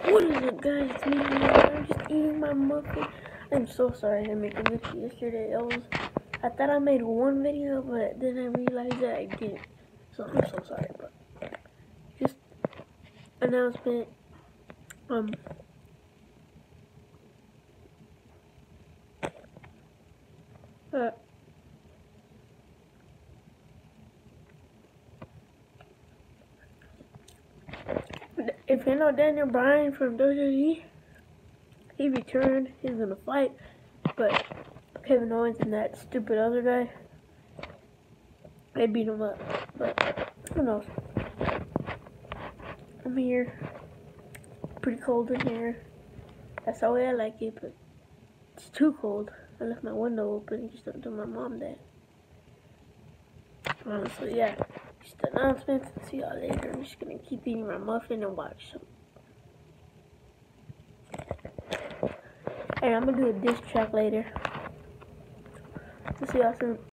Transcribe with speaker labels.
Speaker 1: What is up, guys? It's me. I'm just eating my muffin. I'm so sorry I didn't make a video yesterday. I thought I made one video, but then I realized that I didn't. So I'm so sorry, but just announcement. If you know Daniel Bryan from WWE, he returned. He's gonna fight, but Kevin Owens and that stupid other guy, they beat him up. But who knows? I'm here. Pretty cold in here. That's the way I like it, but it's too cold. I left my window open just to tell my mom that. So yeah, just announcements. See y'all later. I'm just gonna keep eating my muffin and watch some. And I'm gonna do a diss track later. See y'all soon.